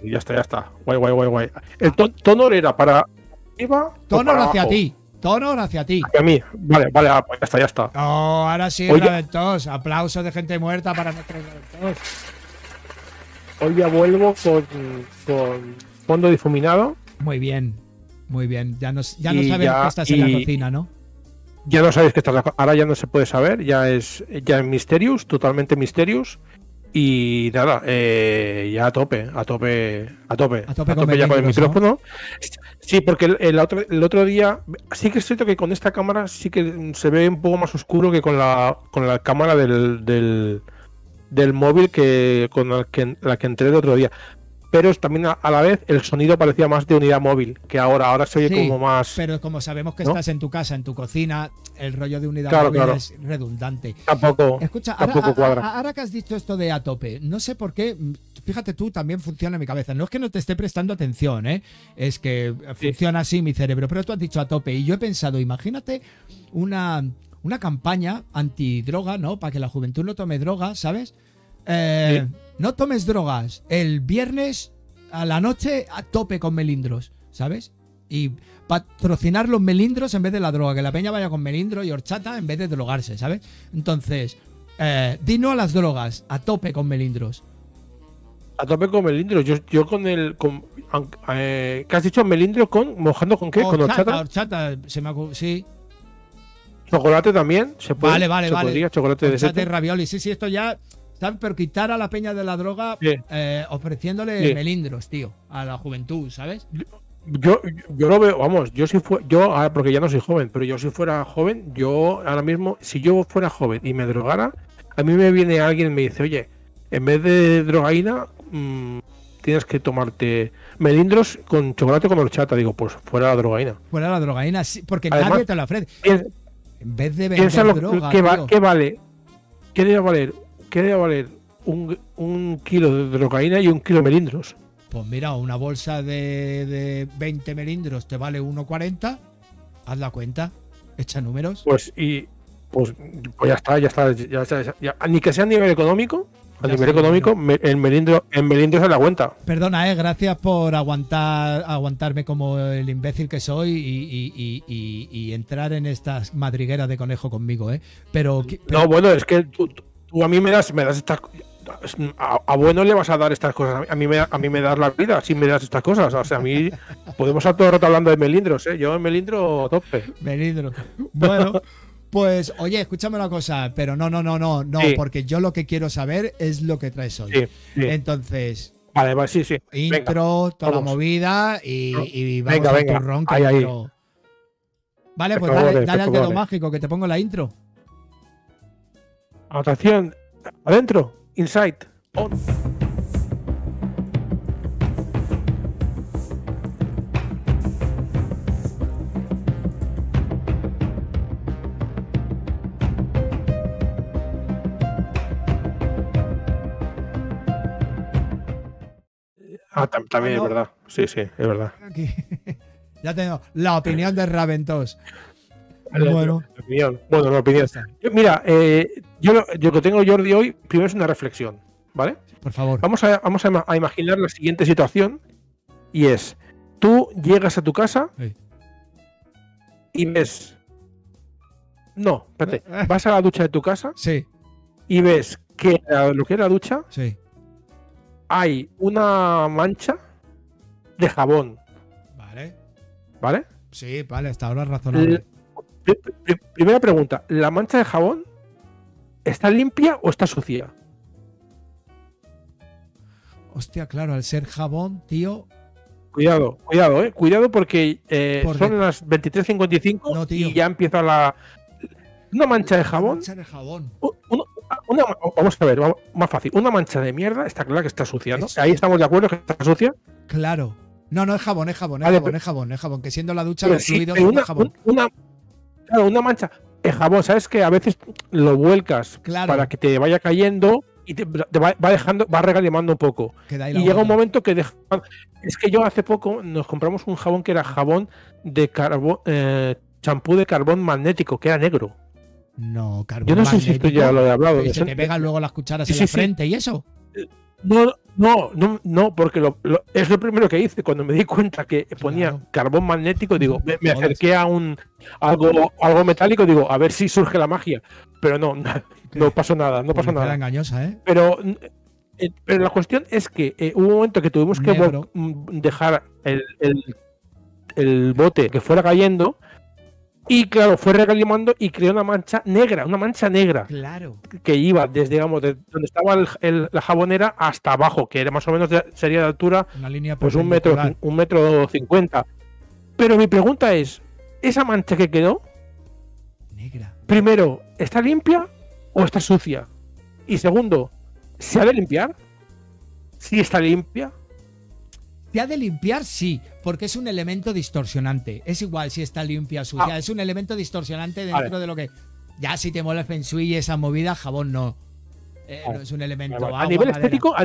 Ya está, ya está. Guay, guay, guay, guay. El tono era para arriba o Tono para hacia abajo. ti. Tono hacia ti. Hacia mí. Vale, vale, pues ya está, ya está. Oh, ahora sí, Oye. Raventos. Aplausos de gente muerta para nuestro Raventos. Hoy ya vuelvo con fondo difuminado. Muy bien. Muy bien. Ya no Y sabes ya- que estás en la cocina, ¿no? Ya no sabéis que ahora ya no se puede saber, ya es Mysterious, totalmente Mysterious. Y nada, ya a tope con ya con el melindros, ¿no? micrófono. Sí, porque el otro día, sí que es cierto que con esta cámara sí que se ve un poco más oscuro que con la cámara del móvil que con la que entré el otro día. Pero también a la vez el sonido parecía más de unidad móvil, que ahora se oye Sí, como más... Pero como sabemos que ¿no? estás en tu casa, en tu cocina, el rollo de unidad Claro, móvil claro. es redundante. Tampoco cuadra. Ahora que has dicho esto de a tope, no sé por qué, fíjate tú, también funciona en mi cabeza. No es que no te esté prestando atención, es que funciona así mi cerebro, pero tú has dicho a tope y yo he pensado, imagínate una campaña antidroga, ¿no? Para que la juventud no tome drogas, ¿sabes? No tomes drogas el viernes a la noche a tope con melindros, ¿sabes? Y patrocinar los melindros en vez de la droga, que la peña vaya con melindro y horchata en vez de drogarse, ¿sabes? Entonces, di no a las drogas, a tope con melindros. A tope con melindro. Yo con el... ¿qué has dicho? ¿Melindro con... mojando con qué? ¿Con horchata? Horchata, sí. ¿Chocolate también? ¿Se puede? Vale. Podría, chocolate de Horchata y seto. ravioli, sí, esto ya... ¿Sabes? Pero quitar a la peña de la droga Sí. ofreciéndole Sí. melindros, tío, a la juventud, ¿sabes? Yo lo veo, vamos, porque ya no soy joven, pero yo si fuera joven, yo ahora mismo, si yo fuera joven y me drogara, a mí me viene alguien y me dice, oye, en vez de drogaína, tienes que tomarte melindros con chocolate con horchata. Digo, pues fuera la drogaína. Fuera la drogaína, sí, porque Además, nadie te la ofrece. Piensa En vez de piensa vender lo droga, que tío. ¿qué debe valer un kilo de drogaína y un kilo de melindros? Pues mira, una bolsa de 20 melindros te vale 1,40. Haz la cuenta, echa números. Pues ya está. Ni que sea a nivel económico, el melindro se la cuenta. Perdona, gracias por aguantarme como el imbécil que soy y entrar en estas madrigueras de conejo conmigo, pero No, bueno, es que tú a mí me das estas... A bueno le vas a dar estas cosas. A mí me das la vida si me das estas cosas. O sea, a mí podemos estar todo el rato hablando de melindros, ¿eh? Yo en melindro a tope. melindro. Bueno, pues oye, escúchame una cosa, pero no, Sí. porque yo lo que quiero saber es lo que traes hoy. Sí. Entonces, Vale, sí. intro, Venga, toda la vamos. movida y vamos Venga, al venga. turrón que Ahí. quiero. Vale, pues Por dale al favor. dedo mágico que te pongo la intro. Anotación. Adentro. Inside. On. También es verdad. Sí, es verdad. Aquí. Ya tengo la opinión de Raventos. Bueno, La opinión. Bueno, la opinión. ya está. Mira, yo lo que tengo, Jordi, hoy, primero es una reflexión, ¿vale? Por favor. Vamos a imaginar la siguiente situación y es, tú llegas a tu casa Sí. y ves... No, espérate. Vas a la ducha de tu casa Sí, y ves que lo que es la ducha sí. hay una mancha de jabón, Vale. ¿vale? Sí, vale, hasta ahora es razonable. Primera pregunta, ¿la mancha de jabón está limpia o está sucia? Hostia, claro, al ser jabón, tío. Cuidado, porque son las 23:55 No, tío. y ya empieza una mancha de jabón. Mancha de jabón. Vamos a ver, más fácil. Una mancha de mierda está clara que está sucia, ¿no? Es- Ahí estamos de acuerdo que está sucia. Claro. No, es jabón, es jabón, Vale, es jabón, que siendo la ducha Pero los sí, fluidos pero son jabón. claro, una mancha de jabón, ¿sabes? Que a veces lo vuelcas Claro. para que te vaya cayendo y te va dejando, va regalimando un poco. Que da ahí Y la llega un gota. momento que deja. Es que yo hace poco nos compramos un jabón que era jabón de carbón, champú de carbón magnético, que era negro. No, carbón Yo no sé si esto magnético. ya lo he hablado. Y se te pegan luego las cucharas en Sí, la sí. frente y eso. No, porque es lo primero que hice. Cuando me di cuenta que ponía Claro. carbón magnético, digo, me Joder. acerqué a algo metálico, digo, a ver si surge la magia. Pero no pasó nada, no pasó Publicidad nada. engañosa, ¿eh? Pero la cuestión es que hubo un momento que tuvimos que Negro. dejar el bote que fuera cayendo. Y claro, fue recalimando y creó una mancha negra Claro. que iba desde, digamos, de donde estaba la jabonera hasta abajo, que era más o menos sería de altura, Una línea pues un perpendicular. metro 50. Pero mi pregunta es, ¿esa mancha que quedó, Negra. primero, está limpia o está sucia? Y segundo, ¿se ha de limpiar? Si está limpia. Te ha de limpiar, sí, porque es un elemento distorsionante. Es igual si está limpia o sucia. Es un elemento distorsionante dentro de lo que. Ya si te mola el feng shui y esa movida, jabón no. No es un elemento. Vale. Agua, A nivel madera. estético,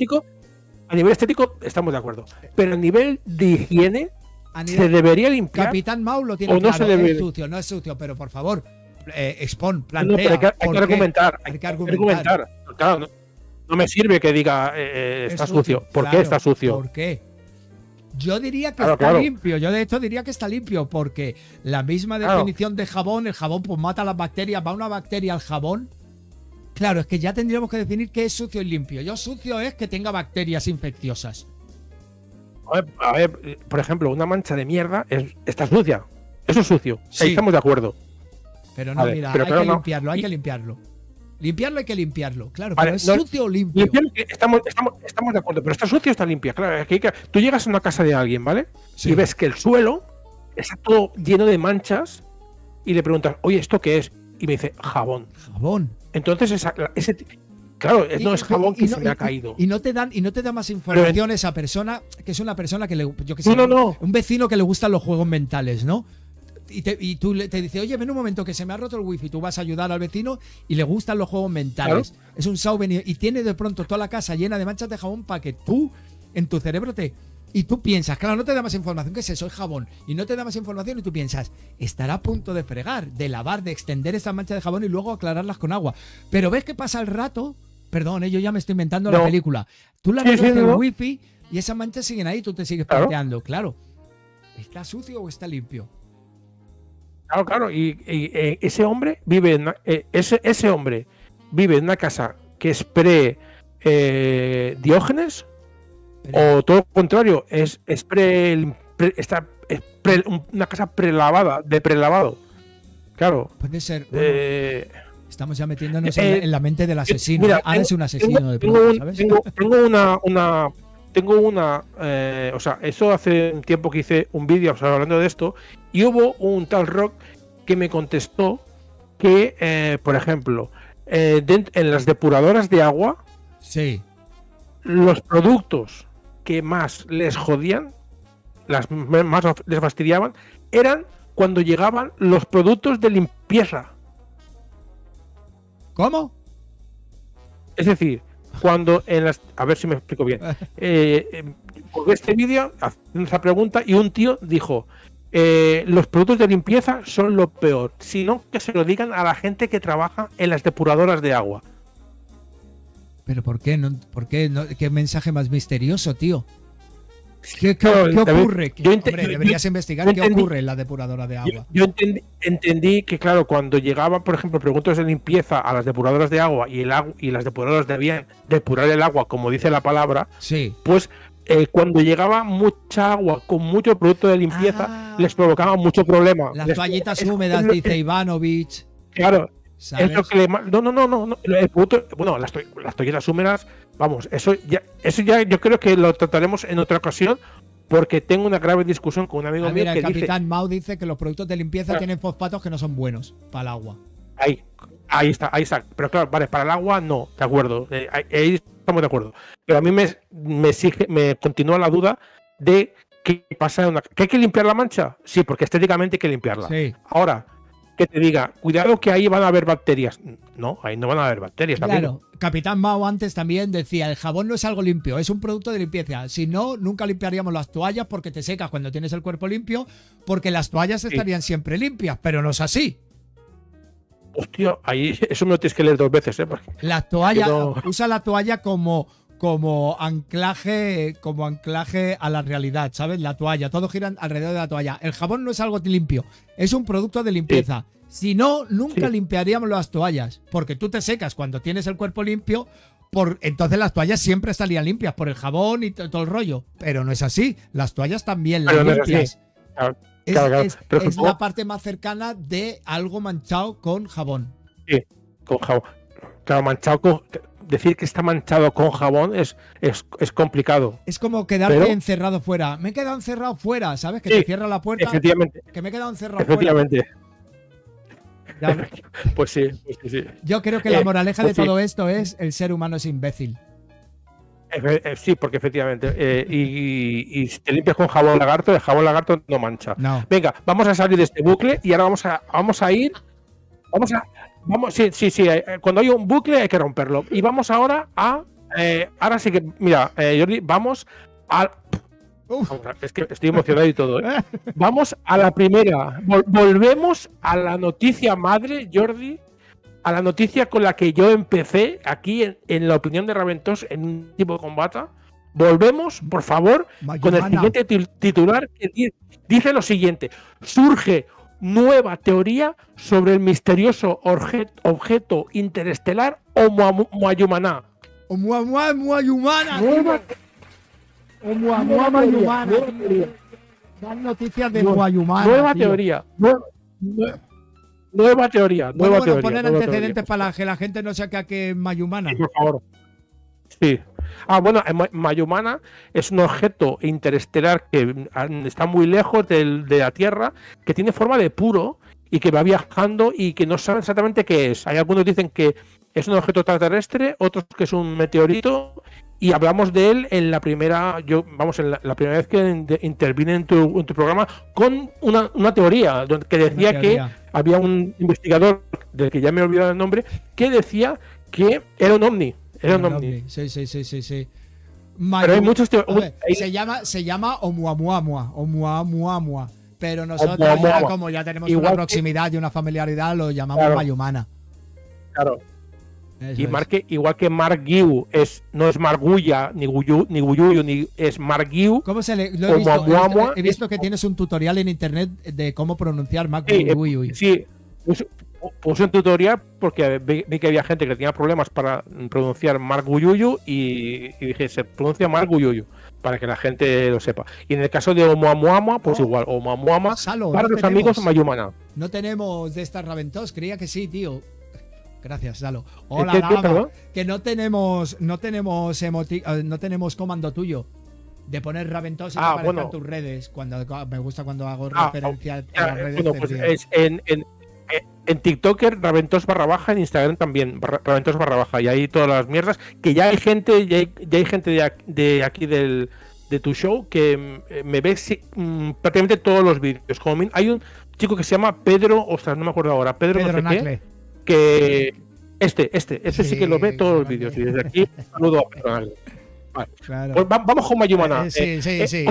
estamos de acuerdo. Pero a nivel de higiene, A ¿se nivel- debería limpiar? Capitán Mau lo tiene o no claro. se debe- Es sucio, no es sucio, pero por favor, expon, No, plantea. pero hay ¿por que qué? argumentar. Hay que argumentar. Claro, no me sirve que diga Es está sucio. ¿Por claro, qué está sucio? ¿Por qué? Yo diría que Claro, está claro. limpio. Yo de hecho diría que está limpio porque la misma Claro. definición de jabón, el jabón pues mata las bacterias. ¿Va una bacteria al jabón? Claro, es que ya tendríamos que definir qué es sucio y limpio. Yo sucio es que tenga bacterias infecciosas. A ver, por ejemplo, una mancha de mierda está sucia. Eso es sucio. Sí. Ahí estamos de acuerdo. Pero no, Vale, mira, pero hay claro, que no. limpiarlo, hay Y- que limpiarlo. Limpiarlo hay que limpiarlo, claro, Vale, pero es no- sucio o limpio. Limpiar, estamos de acuerdo, pero está sucio o está limpia. Claro, es que tú llegas a una casa de alguien, ¿vale? Sí. Y ves que el suelo está todo lleno de manchas y le preguntas, oye, ¿esto qué es? Y me dice, jabón. Jabón. Entonces, claro, no es jabón que no- se me ha caído. Y no te da más información esa persona, que es una persona que le, yo que sé, No. un vecino que le gustan los juegos mentales, ¿no? Y tú te dices, oye, ven un momento que se me ha roto el wifi, tú vas a ayudar al vecino y le gustan los juegos mentales. Claro. Es un souvenir y tiene de pronto toda la casa llena de manchas de jabón para que tú, en tu cerebro, y tú piensas, claro, no te da más información, ¿qué es eso? Es jabón. Y no te da más información y tú piensas, estará a punto de fregar, de lavar, de extender esas manchas de jabón y luego aclararlas con agua. Pero ves que pasa el rato, perdón, yo ya me estoy inventando la No. película. Tú la Sí, ves sí, en el no. wifi y esas manchas siguen ahí, tú te sigues Claro. planteando, claro. ¿Está sucio o está limpio? Claro. Y ese hombre vive ese hombre vive en una casa que es Diógenes, o todo lo contrario, es una casa prelavada, de prelavado. Claro. Puede ser. Bueno, estamos ya metiéndonos en la mente del asesino. Mira, Ahora es un asesino de pronto, ¿sabes? Tengo una o sea, eso hace un tiempo que hice un vídeo hablando de esto y hubo un tal Rock que me contestó que, por ejemplo, en las depuradoras de agua, Sí. los productos que más les jodían, más les fastidiaban, eran cuando llegaban los productos de limpieza. ¿Cómo? Es decir, cuando en las... A ver si me explico bien. Por este vídeo, haciendo esa pregunta, y un tío dijo, los productos de limpieza son lo peor, sino que se lo digan a la gente que trabaja en las depuradoras de agua. ¿Pero por qué? ¿Qué mensaje más misterioso, tío? ¿Qué David, ocurre? yo Hombre, deberías investigar yo qué entendí- ocurre en la depuradora de agua. Yo entendí que, claro, cuando llegaban, por ejemplo, productos de limpieza a las depuradoras de agua y las depuradoras debían depurar el agua, como dice la palabra, Sí. pues cuando llegaba mucha agua con mucho producto de limpieza, les provocaba mucho problema. Las toallitas húmedas, dice Ivanovich. Claro, ¿sabes? es lo que le... No. El producto, bueno, las toallitas húmedas, vamos, eso ya yo creo que lo trataremos en otra ocasión, porque tengo una grave discusión con un amigo mío Mira, que el dice... capitán Mau dice que los productos de limpieza Ah. tienen fosfatos que no son buenos para el agua. Ahí está. Pero claro, vale, para el agua no, de acuerdo. Ahí estamos de acuerdo. Pero a mí me continúa la duda de qué pasa ¿que hay que limpiar la mancha? Sí, porque estéticamente hay que limpiarla. Sí. Ahora, que te diga, cuidado que ahí van a haber bacterias. No, ahí no van a haber bacterias. También. Claro, Capitán Mao antes también decía, el jabón no es algo limpio, es un producto de limpieza. Si no, nunca limpiaríamos las toallas porque te secas cuando tienes el cuerpo limpio, porque las toallas estarían siempre limpias, pero no es así. Hostia, ahí eso me lo tienes que leer 2 veces, ¿eh? Porque La toalla, no- usa la toalla como como anclaje a la realidad, ¿sabes? La toalla, todo gira alrededor de la toalla. El jabón no es algo limpio, es un producto de limpieza. Si no, nunca limpiaríamos las toallas, porque tú te secas cuando tienes el cuerpo limpio, entonces las toallas siempre estarían limpias por el jabón y todo el rollo. Pero no es así, las toallas también las limpias. Es la parte más cercana de algo manchado con jabón. Sí, con jabón. Claro, manchado con... Decir que está manchado con jabón es complicado. Es como quedarte encerrado fuera. Me he quedado encerrado fuera, ¿sabes? Que te cierra la puerta. Efectivamente. Que me he quedado encerrado efectivamente. fuera. Pues sí. Yo creo que la moraleja de todo esto es el ser humano es imbécil. Sí, porque efectivamente. Y si te limpias con jabón lagarto, el jabón lagarto no mancha. No. Venga, vamos a salir de este bucle y ahora vamos a ir. Sí. Cuando hay un bucle hay que romperlo. Y vamos ahora a. Ahora sí que. Mira, Jordi, vamos a. Es que estoy emocionado y todo. Vamos a la primera. Volvemos a la noticia madre, Jordi. A la noticia con la que yo empecé aquí en la opinión de Raventos en un tipo de combate. Volvemos, por favor, con el siguiente titular que dice lo siguiente. Surge nueva teoría sobre el misterioso objeto interestelar Oumuamua. Oumuamua. Dan noticias de Oumuamua. Nueva teoría. Nueva teoría. Poner antecedentes para que la gente no sepa que es Mayumana. Sí, por favor. Sí. Bueno, Mayumana es un objeto interestelar que está muy lejos de la Tierra, que tiene forma de puro y que va viajando y que no saben exactamente qué es. Hay algunos que dicen que es un objeto extraterrestre, otros que es un meteorito, y hablamos de él en la primera, la primera vez que intervine en tu programa con una teoría que decía que había un investigador del que ya me he olvidado el nombre que decía que era un ovni. Era un ovni. Sí. Pero hay muchos se llama Oumuamua. Pero nosotros como ya tenemos una proximidad y una familiaridad, lo llamamos Mayumana. Claro. Igual que Margiu no es Marguya, ni Guyuyu, ni es Margiu. ¿Cómo se le? He visto que tienes un tutorial en internet de cómo pronunciar Marguyu. Sí, puse un tutorial porque vi que había gente que tenía problemas para pronunciar Marguyuyu y dije, se pronuncia Marguyuyu, para que la gente lo sepa. Y en el caso de Oumuamua, pues igual, Oumuamua para los amigos Mayumana. No tenemos de estas Raventos, creía que sí, tío. Gracias, Salo. Hola, que no tenemos comando tuyo de poner Raventos y que aparezcan en tus redes. Me gusta cuando hago referencia a las redes. Bueno, pues en TikToker Raventos /, en Instagram también Raventos /, y ahí todas las mierdas que ya hay gente de aquí de tu show que me ve prácticamente todos los vídeos. Hay un chico que se llama Pedro, no me acuerdo ahora, Pedro no sé Nacle. Que este sí que lo ve todos los vídeos y desde aquí saludo a Pedro Nacle. Vale. Claro. Pues vamos con Mayumana. Sí.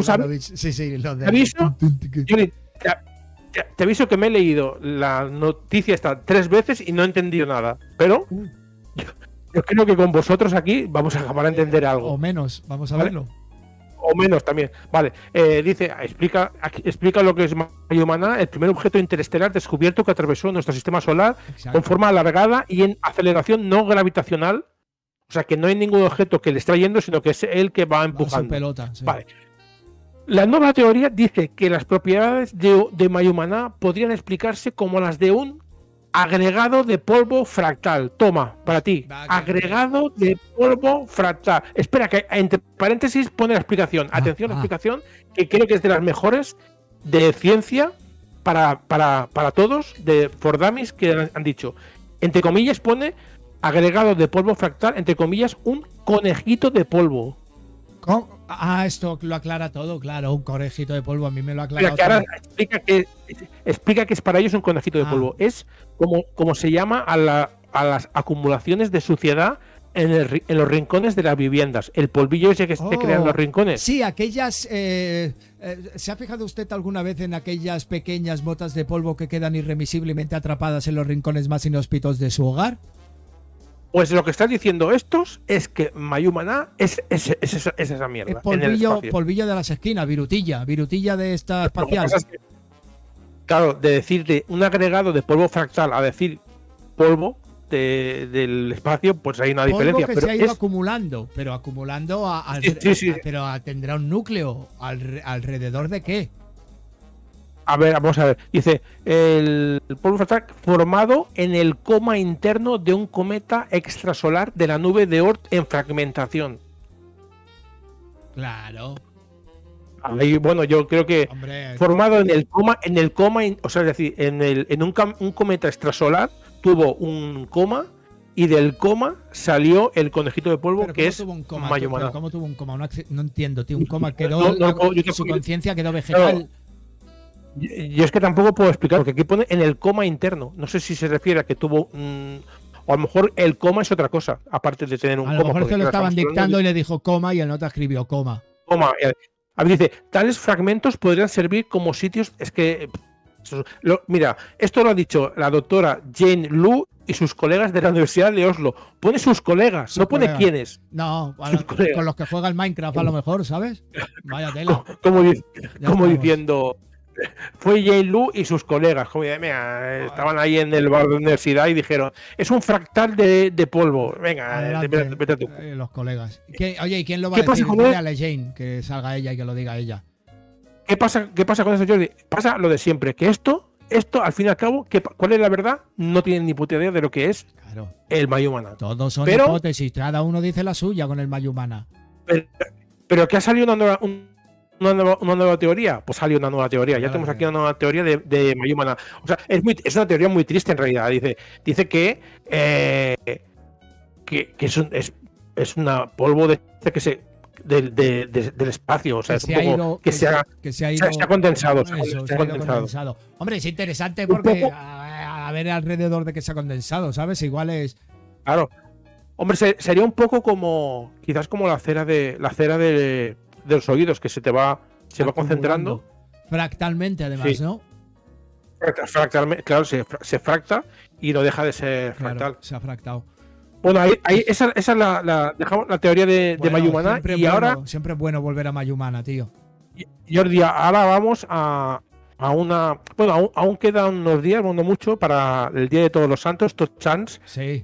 Te aviso que me he leído la noticia esta 3 veces y no he entendido nada. Pero yo creo que con vosotros aquí vamos a acabar a entender algo. O menos, vamos a verlo. O menos también. Vale. Dice, explica lo que es Mayumana, el primer objeto interestelar descubierto que atravesó nuestro sistema solar. Exacto. Con forma alargada y en aceleración no gravitacional. O sea que no hay ningún objeto que le esté yendo, sino que es él que va empujando. Su pelota, sí. Vale. La nueva teoría dice que las propiedades de Mayumana podrían explicarse como las de un agregado de polvo fractal. Toma, para ti. Agregado de polvo fractal. Espera, que entre paréntesis pone la explicación. Atención, la explicación, que creo que es de las mejores de ciencia para todos, de For Dummies, que han dicho. Entre comillas pone agregado de polvo fractal, entre comillas, un conejito de polvo. Esto lo aclara todo, claro, un conejito de polvo, a mí me lo aclara. Que ahora explica que es para ellos un conejito de polvo. Es como se llama a las acumulaciones de suciedad en los rincones de las viviendas. El polvillo ese que se crea en los rincones. Sí, aquellas... ¿se ha fijado usted alguna vez en aquellas pequeñas motas de polvo que quedan irremisiblemente atrapadas en los rincones más inhóspitos de su hogar? Pues lo que están diciendo estos es que Mayumana es esa mierda. Es polvillo de las esquinas, virutilla de esta espacial. Claro, de decir de un agregado de polvo fractal a decir polvo del espacio, pues hay una diferencia. Que pero se ha ido acumulando, pero acumulando sí. Pero tendrá un núcleo. ¿Alrededor de qué? A ver, vamos a ver. Dice, el polvo fractal formado en el coma interno de un cometa extrasolar de la nube de Oort en fragmentación. Claro. Ahí, bueno, yo creo que formado en el coma, o sea, es decir, en un cometa extrasolar tuvo un coma y del coma salió el conejito de polvo que es Mayumana. ¿Cómo tuvo un coma? No entiendo, tío. Un coma quedó, su conciencia quedó vegetal. Yo es que tampoco puedo explicar, porque aquí pone en el coma interno. No sé si se refiere a que tuvo o a lo mejor el coma es otra cosa, aparte de tener un coma. A lo mejor es que lo estaban dictando y le dijo coma y el nota escribió coma. Coma. A ver, dice, tales fragmentos podrían servir como sitios. Es que. Mira, esto lo ha dicho la doctora Jane Lu y sus colegas de la Universidad de Oslo. Pone sus colegas, no pone quiénes. No, con los que juega el Minecraft a lo mejor, ¿sabes? Vaya tela. Como diciendo. Fue Jane Lu y sus colegas. Como, mira, estaban ahí en el bar de la universidad y dijeron: es un fractal de polvo. Venga, vete tú. Los colegas. Oye, ¿y quién lo va a decir? Dile a la Jane que salga ella y que lo diga ella. ¿Qué pasa con eso, Jordi? Pasa lo de siempre, que esto al fin y al cabo, ¿cuál es la verdad? No tienen ni puta idea de lo que es el Mayumana. Todos son hipótesis, cada uno dice la suya con el Mayumana. Pero que ha salido una nueva teoría, pues salió una nueva teoría. Ya tenemos aquí una nueva teoría de Mayumana. O sea, es una teoría muy triste en realidad. Dice que es una polvo del espacio. O sea, es un poco que se ha condensado. Hombre, es interesante porque a ver alrededor de que se ha condensado, ¿sabes? Igual es. Claro. Hombre, sería un poco como. Quizás como la cera de los oídos, que se va concentrando fractalmente, además, sí. ¿No? Fractalmente, claro, se fracta y no deja de ser fractal. Claro, se ha fractado. Bueno, esa es dejamos la teoría de Mayumana. Y ahora siempre es bueno volver a Mayumana, tío. Jordi, ahora vamos a una. Bueno, aún quedan unos días, no mucho, para el Día de Todos los Santos, Tots Sants. Sí.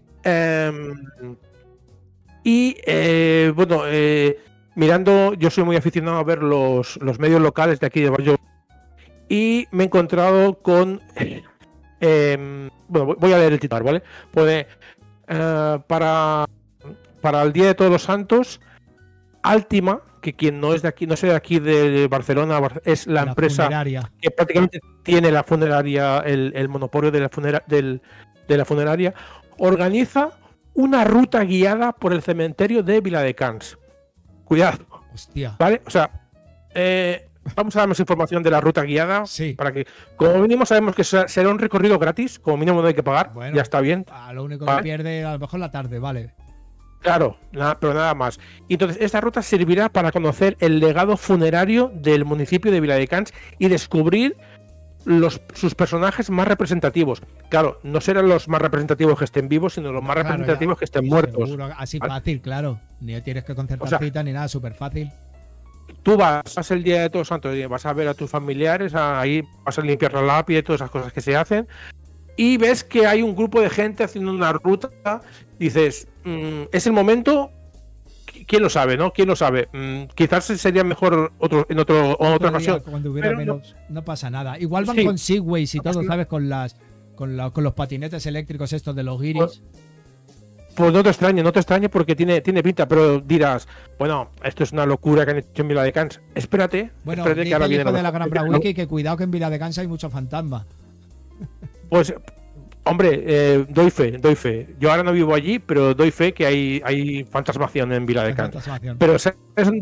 Mirando, yo soy muy aficionado a ver los medios locales de aquí de Barrio y me he encontrado con bueno, voy a leer el titular, ¿vale? Puede para el Día de Todos los Santos, Altima, que quien no es de aquí, no sé de aquí de Barcelona, es la empresa funeraria que prácticamente tiene la funeraria, el monopolio de la funeraria, organiza una ruta guiada por el cementerio de Viladecans. Cuidado. Hostia. ¿Vale? O sea, vamos a dar más información de la ruta guiada. Sí. Para que, como mínimo, sabemos que será un recorrido gratis. Como mínimo, no hay que pagar. Bueno, ya está bien. Lo único que pierde, a lo mejor la tarde, vale. Claro, pero nada más. Y entonces, esta ruta servirá para conocer el legado funerario del municipio de Viladecans y descubrir sus personajes más representativos. Claro, no serán los más representativos que estén vivos, sino los más representativos que estén muertos. Seguro, así fácil, claro. Ni tienes que concertar cita ni nada, súper fácil. Tú vas el Día de Todos Santos, vas a ver a tus familiares, ahí vas a limpiar la lápida y todas esas cosas que se hacen, y ves que hay un grupo de gente haciendo una ruta. Dices, es el momento. ¿Quién lo sabe, no? ¿Quién lo sabe? Quizás sería mejor en otra ocasión. Cuando hubiera menos, no pasa nada. Igual van con Segways y todo, ¿sabes? Con los patinetes eléctricos estos de los guiris. Pues no te extrañe porque tiene pinta, pero dirás, bueno, esto es una locura que han hecho en Viladecans. Espérate, que ahora viene de la Gran Wiki, que cuidado que en Viladecans hay muchos fantasmas. Pues hombre, doy fe. Yo ahora no vivo allí, pero doy fe que hay fantasmación en Viladecans. Pero ¿sabes?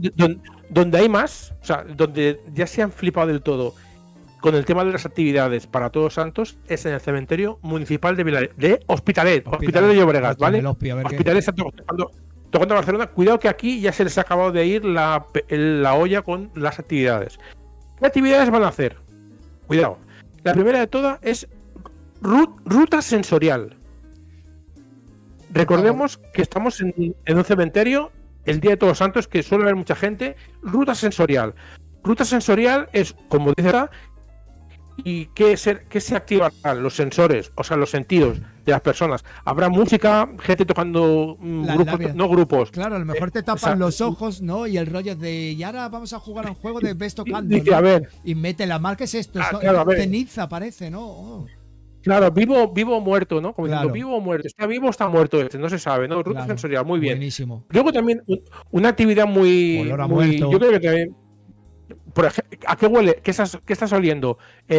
Donde hay más, o sea, donde ya se han flipado del todo con el tema de las actividades para Todos Santos, es en el cementerio municipal de Hospitalet de Llobregat, ¿vale? Hospitalet está tocando Barcelona. Cuidado que aquí ya se les ha acabado de ir la olla con las actividades. ¿Qué actividades van a hacer? Cuidado. La primera de todas es ruta sensorial. recordemos que estamos en un cementerio el Día de Todos los Santos, que suele haber mucha gente. Ruta sensorial. Ruta sensorial es, como dice acá, y que se activarán los sensores, o sea, los sentidos de las personas. Habrá música, gente tocando grupos, no grupos. Claro, a lo mejor te tapan los ojos, ¿no? Y el rollo de, y ahora vamos a jugar a un juego de ves tocando, dice, ¿no? a ver, y mete la marca, ¿qué es esto? claro, Ceniza parece, ¿no? Oh. Claro, vivo o muerto, ¿no? Como claro. diciendo, vivo o muerto. ¿Está vivo o está muerto este? No se sabe, ¿no? Ruta sensorial, muy bien. Buenísimo. Luego también una actividad muy... yo creo que también... Por ejemplo, ¿a qué huele? ¿Qué estás oliendo?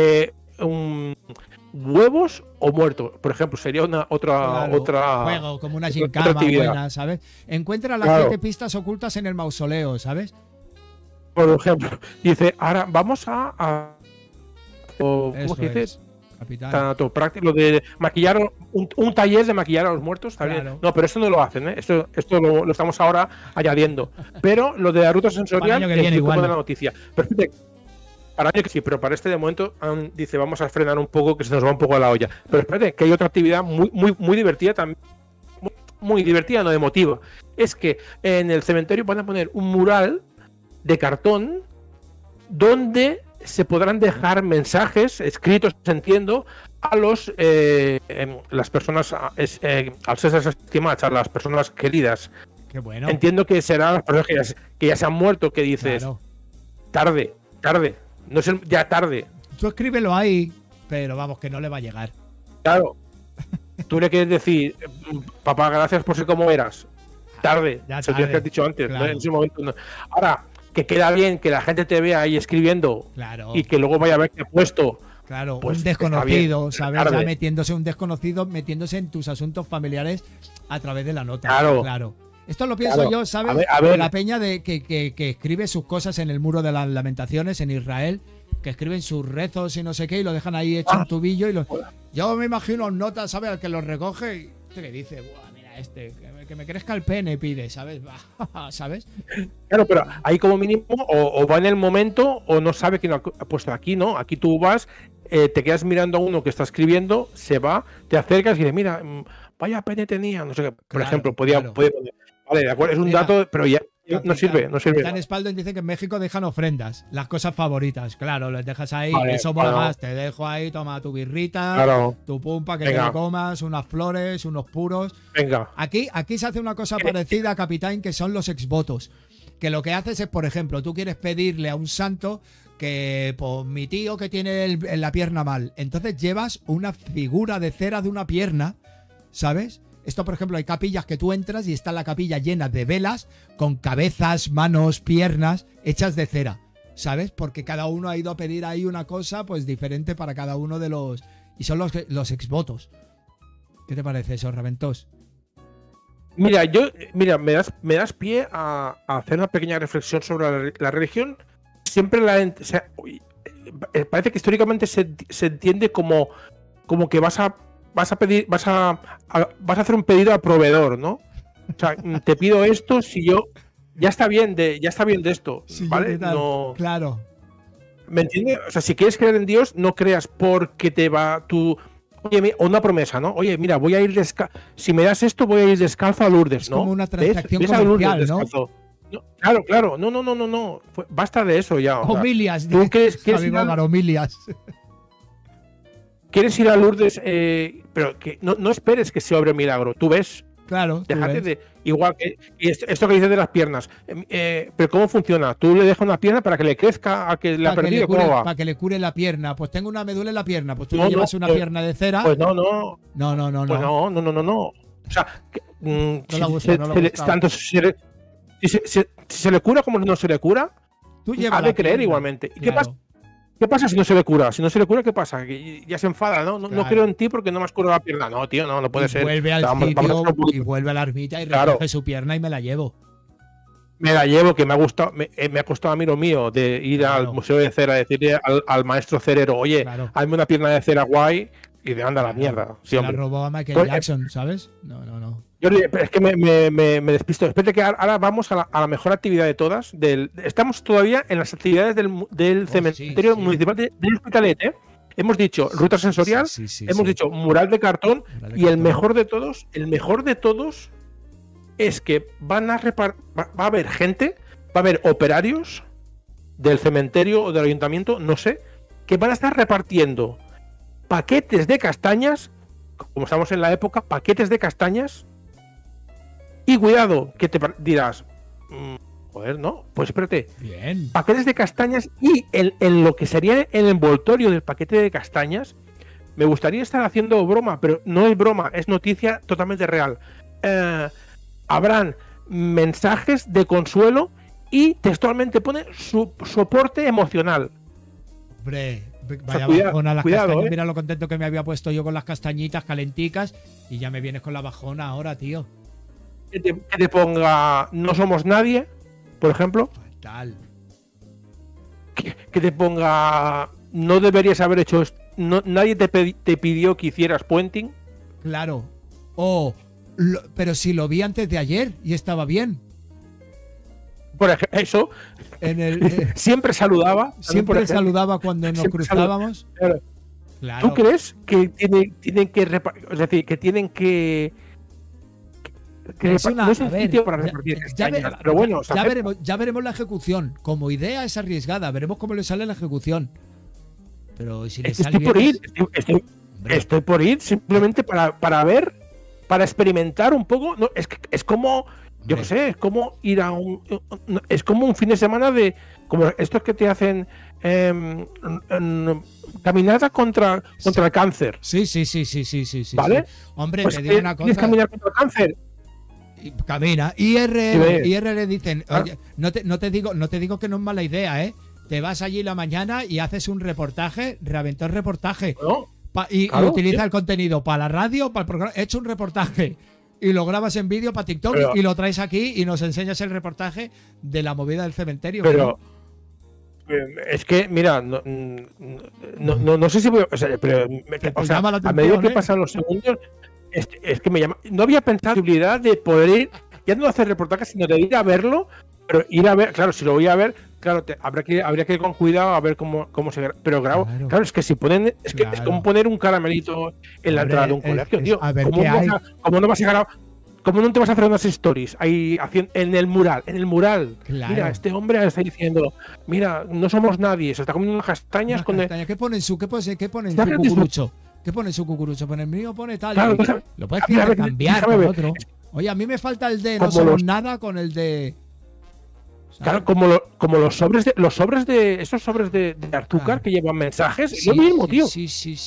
¿Huevos o muerto? Por ejemplo, sería otra juego, como una gincama buena, ¿sabes? Encuentra las 7 pistas ocultas en el mausoleo, ¿sabes? Por ejemplo, dice, ahora vamos ¿cómo se dice? Tanto práctico, lo de maquillar, un taller de maquillar a los muertos, está bien. No, pero esto no lo hacen, ¿eh? Esto lo estamos ahora añadiendo. Pero lo de la ruta sensorial es un poco de la noticia. Pero para año que sí, pero para este de momento dice, vamos a frenar un poco, que se nos va un poco a la olla. Pero espérate, que hay otra actividad muy divertida también. Muy divertida, no emotiva. Es que en el cementerio van a poner un mural de cartón donde se podrán dejar mensajes escritos, entiendo, a las personas al ser estimadas, a las personas queridas. Qué bueno. Entiendo que serán las personas que ya se han muerto, que dices, tarde, no es ya tarde. Tú escríbelo ahí, pero vamos, que no le va a llegar. Claro. Tú le quieres decir, papá, gracias por ser como eras. Tarde. Ya tarde. Eso que has dicho antes, claro. ¿No? En ese momento no. Ahora, que queda bien que la gente te vea ahí escribiendo, claro, y que luego vaya a ver que he puesto. Claro, pues un desconocido, ¿sabes? Ya metiéndose un desconocido, metiéndose en tus asuntos familiares a través de la nota. Claro. Esto lo pienso yo, ¿sabes? A ver. La peña de que escribe sus cosas en el muro de las lamentaciones en Israel, que escriben sus rezos y no sé qué, y lo dejan ahí hecho un tubillo. Yo me imagino notas, ¿sabes? Al que los recoge y que dice, buah, mira que me crezca el pene, pide, ¿sabes? ¿Sabes? Claro, pero ahí como mínimo o va en el momento o no sabe quién ha puesto aquí, ¿no? Aquí tú vas, te quedas mirando a uno que está escribiendo, se va, te acercas y dices, mira, vaya pene tenía, no sé qué. Por ejemplo, puede poner. Vale, de acuerdo, es un dato, pero ya no sirve. Capitán Espaldo dice que en México dejan ofrendas, las cosas favoritas. Claro, les dejas ahí, eso mola más. Te dejo ahí, toma tu birrita, tu pumpa que te la comas, unas flores, unos puros. Venga. Aquí se hace una cosa parecida, capitán, que son los exvotos. Que lo que haces es, por ejemplo, tú quieres pedirle a un santo que, pues, mi tío que tiene la pierna mal. Entonces llevas una figura de cera de una pierna, ¿sabes? Esto, por ejemplo, hay capillas que tú entras y está la capilla llena de velas con cabezas, manos, piernas hechas de cera, ¿sabes? Porque cada uno ha ido a pedir ahí una cosa pues diferente para cada uno de los... Y son los exvotos. ¿Qué te parece eso, Raventós? Mira, me das pie a hacer una pequeña reflexión sobre la religión. Siempre parece que históricamente se entiende como que vas a hacer un pedido al proveedor, ¿no? O sea, te pido esto si yo ya está bien de esto, sí, ¿vale? No, claro. ¿Me entiendes? O sea, si quieres creer en Dios, no creas porque te va tu o una promesa, ¿no? Oye, mira, voy a ir si me das esto, voy a ir descalzo a Lourdes, ¿no? Es como una transacción comercial, ¿no? No, claro, no. Basta de eso ya. Homilias, ¿tú quieres homilias? ¿Quieres ir a Lourdes? Pero que no esperes que se obre milagro. Tú ves. Claro. Déjate de. Igual que esto que dices de las piernas. Pero ¿cómo funciona? Tú le dejas una pierna para que le crezca a que la ha perdido. ¿Cómo va? Para que le cure la pierna. Pues tengo me duele la pierna. Pues tú le llevas una pierna de cera. Pues no. No. Pues no. O sea, tanto si se le cura como no se le cura, tú llevas ha de creer igualmente. ¿Y qué pasa si no se le cura? Si no se le cura, ¿qué pasa? Que ya se enfada, ¿no? No creo en ti porque no me has curado la pierna. No, tío, no puede ser. Vuelve al sitio y vuelve a la ermita y recoge su pierna y me la llevo. Me la llevo, que me ha gustado, me ha costado a mí lo mío de ir al Museo de Cera, decirle al maestro cerero, oye, hazme una pierna de cera guay, y de anda la mierda. Sí, la robó a Michael Jackson, ¿sabes? No. Pero es que me despisto. Espérate que ahora vamos a la mejor actividad de todas. Estamos todavía en las actividades del cementerio municipal del Hospitalet, ¿eh? Hemos dicho ruta sensorial, hemos dicho mural de cartón, y el mejor de todos es que va a haber gente, va a haber operarios del cementerio o del ayuntamiento, no sé, que van a estar repartiendo paquetes de castañas, como estamos en la época, paquetes de castañas, y cuidado, que te dirás, joder, no, pues espérate, bien, paquetes de castañas, y en lo que sería el envoltorio del paquete de castañas, me gustaría estar haciendo broma, pero no es broma, es noticia totalmente real. Habrán mensajes de consuelo y textualmente pone su soporte emocional. Hombre, vaya bajona las castañas. Mira lo contento que me había puesto yo con las castañitas calenticas y ya me vienes con la bajona ahora, tío. Que te ponga no somos nadie, por ejemplo. Tal. Que te ponga no deberías haber hecho esto. No, nadie te pidió que hicieras puenting. Claro. Pero si lo vi antes de ayer y estaba bien. Por ejemplo, eso. Siempre saludaba. Siempre saludaba cuando nos cruzábamos. Claro. ¿Tú crees que tienen que es decir, que tienen que no es un sitio para repartir castañas, pero bueno, ya veremos la ejecución. Como idea es arriesgada, veremos cómo le sale la ejecución. Pero si le sale bien, estoy por ir simplemente para ver, para experimentar un poco. No, es como, yo qué sé, es como ir a es como un fin de semana de como estos que te hacen caminata contra el cáncer. Sí. ¿Vale? Hombre, pues te digo una cosa. ¿Quieres caminar contra el cáncer? Camina. IR le dicen, oye, no te digo que no es mala idea, ¿eh? Te vas allí la mañana y haces un reportaje, reventó el reportaje. No, y utiliza el contenido para la radio, para el programa. He hecho un reportaje y lo grabas en vídeo para TikTok y lo traes aquí y nos enseñas el reportaje de la movida del cementerio. Pero es que, mira, no sé si voy pero a medida que pasan los segundos, es que me llama. No había pensado la posibilidad de poder ir, ya no hacer reportajes, sino de ir a verlo, pero ir a ver, claro, si lo voy a ver, claro, habría que ir con cuidado a ver cómo se ve. Pero claro, es que si ponen, es como poner un caramelito en la entrada de un colegio, tío. ¿Cómo no te vas a hacer unas stories ahí en el mural? Claro. Mira, este hombre está diciendo, mira, no somos nadie, se está comiendo unas castañas con ¿Qué pone en su cucurucho? ¿Qué pone su cucurucho? Pone el mío, pone tal. Claro, lo puedes cambiar con otro. Oye, a mí me falta el de no somos nada con el de. ¿Sabes? Claro, como los sobres de esos sobres de azúcar que llevan mensajes, es lo mismo, tío. Sí.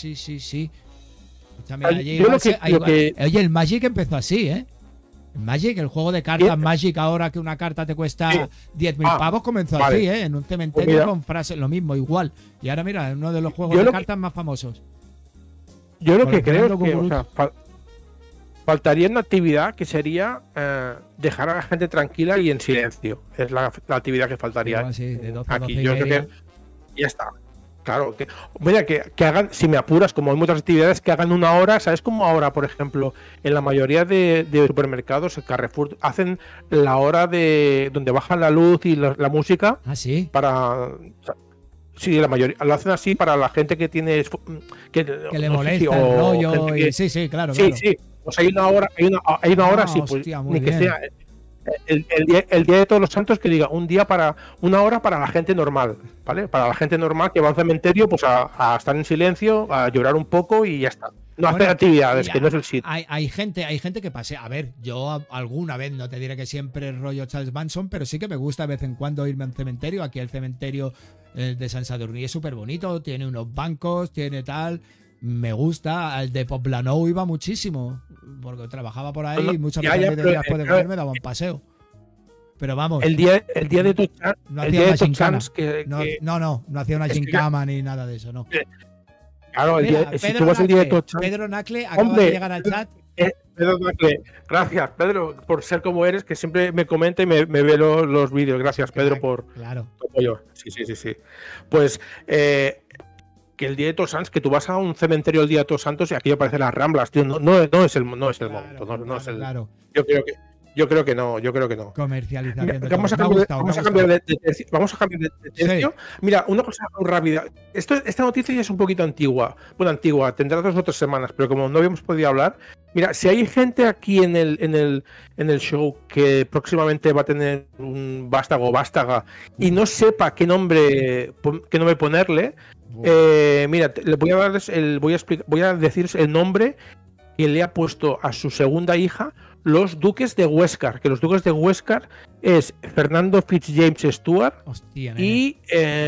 Oye, el Magic empezó así, ¿eh? El Magic, el juego de cartas Magic, ahora que una carta te cuesta 10.000 pavos, comenzó así, ¿eh? En un cementerio con frases, lo mismo, igual. Y ahora mira, uno de los juegos de cartas más famosos. Yo lo que creo es que faltaría una actividad que sería dejar a la gente tranquila y en silencio. Es la actividad que faltaría aquí. Yo creo que ya está. Claro, mira, que hagan, si me apuras, como hay muchas actividades, que hagan una hora, ¿sabes? Como ahora, por ejemplo, en la mayoría de supermercados, el Carrefour, hacen la hora de donde bajan la luz y la música. ¿Ah, sí? Sí, la mayoría lo hacen así para la gente que tiene que le molesta el rollo. Sí, claro. Sí. Pues hay una hora, sí, pues hostia, ni bien. que sea el día de Todos los Santos, que diga una hora para la gente normal, ¿vale? Para la gente normal que va al cementerio, pues a estar en silencio, a llorar un poco y ya está. No hacer actividades, que no es el sitio. Hay gente que pase. A ver, yo alguna vez, no te diré que siempre rollo Charles Manson, pero sí que me gusta de vez en cuando irme a un cementerio. Aquí el cementerio de San Sadurní es súper bonito, tiene unos bancos, tiene tal. Me gusta. Al de Poblenou iba muchísimo, porque trabajaba por ahí y muchas veces después de comer me daba un paseo. Pero vamos. El día de Tochans, no hacía una gincana. No hacía una gincama ni nada de eso, no. Claro, si tú vas el día de Tochans. Pedro Nacle acaba de llegar al chat. Pedro Nacle, gracias, Pedro, por ser como eres, que siempre me comenta y me ve los vídeos. Gracias, Pedro, por tu apoyo. Sí. Pues que el día de Todos Santos, que tú vas a un cementerio el día de Todos Santos y aquello parece las Ramblas, tío. No es el momento. Yo creo que Yo creo que no, yo creo que no. Comercialización Mira, de vamos a tope. Me ha cambiar, gustado, me vamos ha a cambiar gustado. de tercio. Vamos a cambiar de tercio. Mira, una cosa muy rápida. Esta noticia ya es un poquito antigua. Bueno, antigua, tendrá 2 o 3 semanas, pero como no habíamos podido hablar. Mira, si hay gente aquí en el show que próximamente va a tener un vástago o vástaga y no sepa qué nombre ponerle, mira, le voy a darles voy a deciros el nombre que le ha puesto a su segunda hija los duques de Huéscar, que los duques de Huéscar es Fernando Fitzjames Stuart. Hostia, y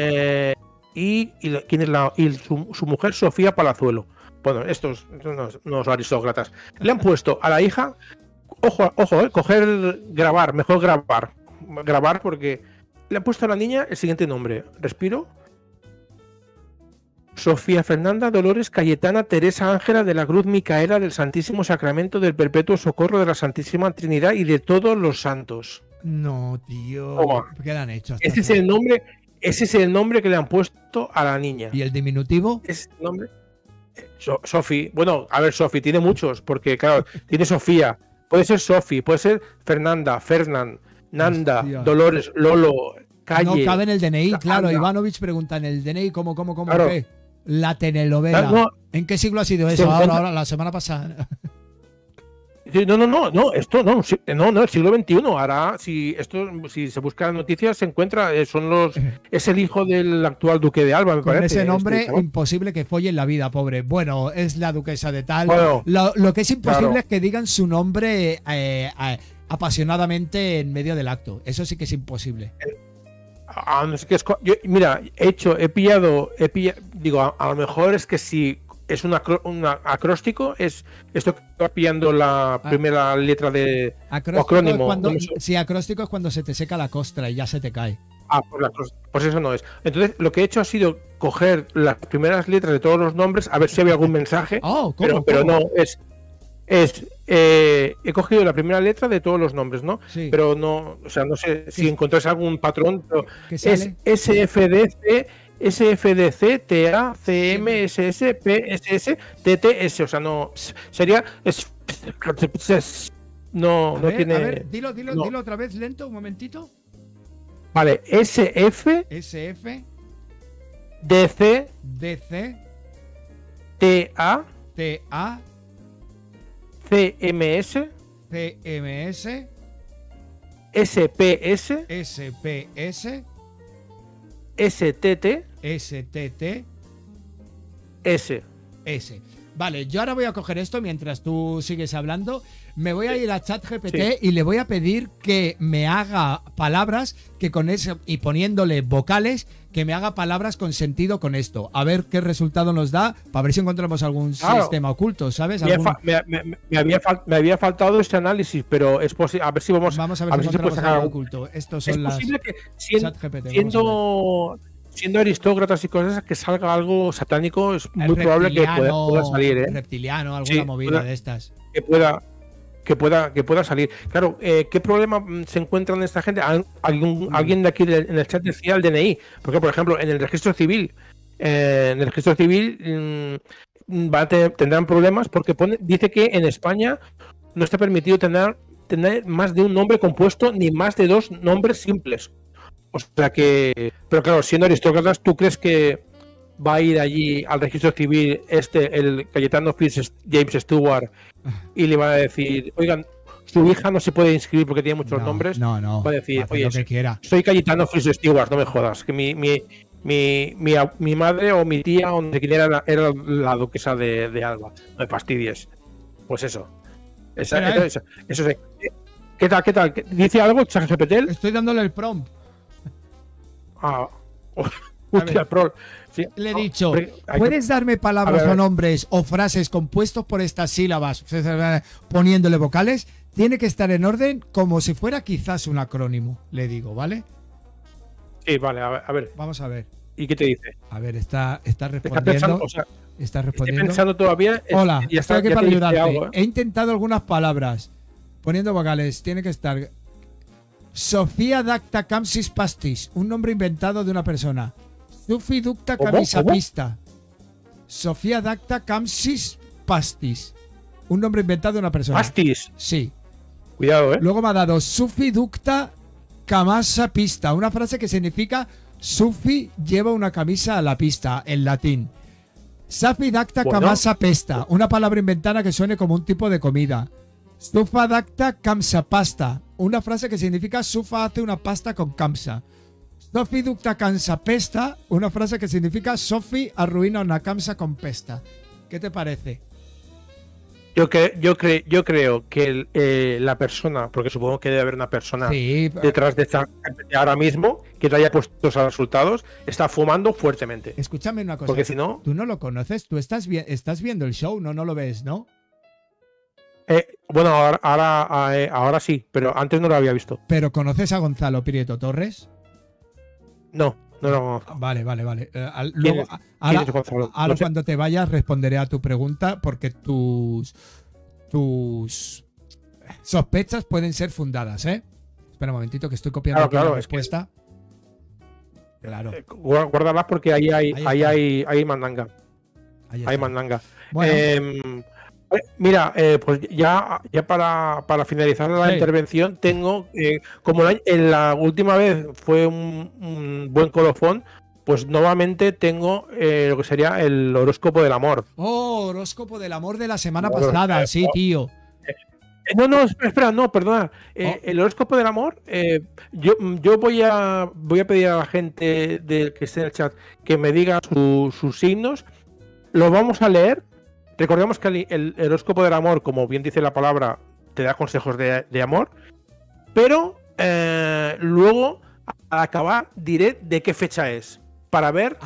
¿quién es su mujer? Sofía Palazuelo. Bueno, estos unos aristócratas. Le han puesto a la hija, ojo, mejor grabar porque le han puesto a la niña el siguiente nombre. Respiro. Sofía Fernanda Dolores Cayetana Teresa Ángela de la Cruz Micaela del Santísimo Sacramento del Perpetuo Socorro de la Santísima Trinidad y de todos los santos. No, tío. Toma. ¿Qué le han hecho? Ese es el nombre que le han puesto a la niña. ¿Y el diminutivo? Ese nombre. Sofi. Bueno, a ver, Sofi tiene muchos, porque claro, tiene Sofía. Puede ser Sofi, puede ser Fernanda, Fernand, Nanda, Hostia. Dolores, Lolo, Calle. No cabe en el DNI, claro. Anda. Ivanovich pregunta en el DNI cómo, Claro. qué. La telenovela. No, ¿En qué siglo ha sido se eso? encuentra- Ahora, la semana pasada. Sí, no, esto no, no, el siglo XXI. Ahora, si se busca noticias, se encuentra, es el hijo del actual duque de Alba, me Con parece. ese nombre, chaval. imposible que folle en la vida, pobre. Bueno, es la duquesa de tal. Bueno, Lo que es imposible claro. es que digan su nombre apasionadamente en medio del acto. Eso sí que es imposible. No sé qué mira, he pillado, digo, a lo mejor es que si es un acróstico, es esto que va pillando la primera letra de acrónimo. Es cuando, No sé. sí, acróstico es cuando se te seca la costra y ya se te cae. Pues eso no es. Entonces, lo que he hecho ha sido coger las primeras letras de todos los nombres, a ver si había algún mensaje. Oh, ¿cómo? pero ¿Cómo? no, he cogido la primera letra de todos los nombres, ¿no? Sí. Pero no, o sea, no sé si encontráis algún patrón, pero ¿Qué es sale? SFDC, TA, CM, SS, PSS, TTS, o sea, no, sería, no A ver, tiene, dilo no. otra vez lento, un momentito. Vale, SF, SF, DC, DC, TA, TA, CMS, CMS, SPS, SPS, STT, STT, S. S. Vale, yo ahora voy a coger esto mientras tú sigues hablando. Me voy a ir a ChatGPT Sí. y le voy a pedir que me haga palabras que con eso, y poniéndole vocales, que me haga palabras con sentido con esto. A ver qué resultado nos da, para ver si encontramos algún Claro. sistema oculto, ¿sabes? Me había faltado este análisis, pero es posible. A ver si Vamos a ver si se puede encontramos sacar algo algo. oculto. Estos Es son las posible que ChatGPT. siendo aristócratas y cosas, que salga algo satánico, es muy probable que pueda salir, ¿eh? Reptiliano, alguna Sí, movida de estas. Que pueda salir. Claro, ¿qué problema se encuentran esta gente? Alguien de aquí en el chat decía el DNI, porque por ejemplo en el registro civil, tendrán problemas porque dice que en España no está permitido tener más de un nombre compuesto ni más de 2 nombres simples. O sea que, pero claro, siendo aristócratas, ¿tú crees que va a ir allí al registro civil el Cayetano Fitzjames Stewart y le va a decir, oigan, su hija no se puede inscribir porque tiene muchos nombres? No. Va a decir, Hace oye, lo que quiera. soy Cayetano Fitzstewart, no me jodas, que mi madre o mi tía o no sé quién era la duquesa de Alba. No me fastidies. Pues eso. Eso sí. ¿Qué tal? ¿Dice algo ChatGPT? Estoy dándole el prompt. Hostia, pro. Sí. Le he dicho, Hombre, ¿puedes darme palabras o nombres o frases compuestos por estas sílabas, poniéndole vocales? Tiene que estar en orden como si fuera quizás un acrónimo, le digo, ¿vale? Sí, vale, a ver. Vamos a ver. ¿Y qué te dice? A ver, está Está respondiendo. pensando, o sea, Está estoy respondiendo. pensando todavía. Hola, ya estoy aquí ya para te dice ayudarte. algo, ¿eh? He intentado algunas palabras. Poniendo vocales, tiene que estar. Sofía Dacta Camsis Pastis, un nombre inventado de una persona. Zufi Ducta ¿Cómo? Camisa ¿Cómo? Pista. Sofía Dacta Camsis Pastis, un nombre inventado de una persona. Pastis. Sí. Cuidado, ¿eh? Luego me ha dado Sufi Dukta Kamasa Pista, una frase que significa Sufi lleva una camisa a la pista, en latín. Safi Dacta Bueno. Kamasa Pesta, una palabra inventada que suene como un tipo de comida. Sufa Dacta Kamsa Pasta, una frase que significa Sufa hace una pasta con kamsa. Sofi Dukta Kamsa Pesta, una frase que significa Sofi arruina una kamsa con pesta. ¿Qué te parece? Yo creo que la persona, porque supongo que debe haber una persona Sí, detrás de esta ahora mismo que te haya puesto esos resultados, está fumando fuertemente. escúchame una cosa. Porque si no, Tú no lo conoces, tú estás viendo el show, no lo ves, ¿no? bueno, ahora sí, pero antes no lo había visto. Pero ¿conoces a Gonzalo Prieto Torres? No lo conozco. Vale. ¿Quién Luego, es? ahora, ¿Quién es Gonzalo? ahora No sé. cuando te vayas responderé a tu pregunta porque tus sospechas pueden ser fundadas, ¿eh? Espera un momentito que estoy copiando aquí Claro, la es que- respuesta. Claro, Guárdalas porque ahí Ahí hay mandanga. ahí Hay está. mandanga. Bueno, Mira, pues ya para finalizar la Sí. intervención, tengo, como en la última vez fue un buen colofón, pues nuevamente tengo lo que sería el horóscopo del amor. horóscopo del amor de la semana Bueno, pasada, sí, tío. No, espera, no, perdona. Oh. El horóscopo del amor, yo voy a pedir a la gente que esté en el chat que me diga sus signos. Lo vamos a leer. Recordemos que el horóscopo del amor, como bien dice la palabra, te da consejos de amor. Pero luego, al acabar, diré de qué fecha es. Para ver.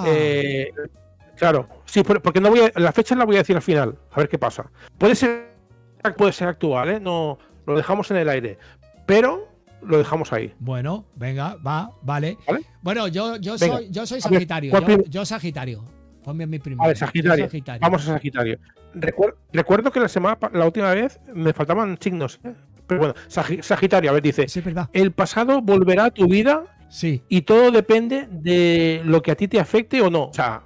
Claro, sí, porque no la fecha la voy a decir al final. A ver qué pasa. Puede ser actual, ¿eh? No, lo dejamos en el aire. Pero lo dejamos ahí. Bueno, venga, vale. ¿Vale? Bueno, yo Venga. soy A ver, Sagitario. ¿cuál Yo Sagitario. Ponme a mi primero. A ver, Sagitario. Yo Sagitario. Vamos a Sagitario. Recuerdo que la última vez me faltaban signos. Pero bueno, Sagitario, a ver, dice: Sí, es verdad. el pasado volverá a tu vida Sí. y todo depende de lo que a ti te afecte o no. O sea,